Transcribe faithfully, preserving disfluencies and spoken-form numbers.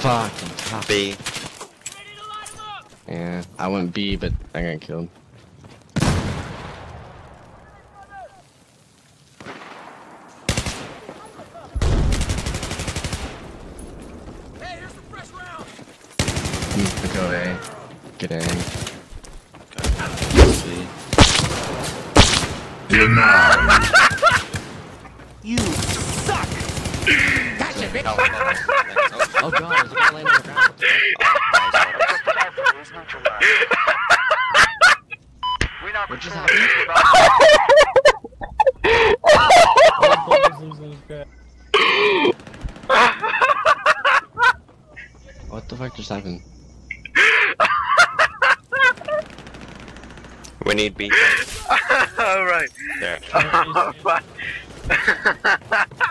Fucking top. B. Yeah, I went B, but I got killed. Hey, here's some fresh rounds. I'm gonna go A. Get A. C. You're now. You suck. Gotcha, bitch. Oh god, there's a guy laying on the ground. What just happened? What the fuck just happened? We need B. Alright. There. Oh, fuck.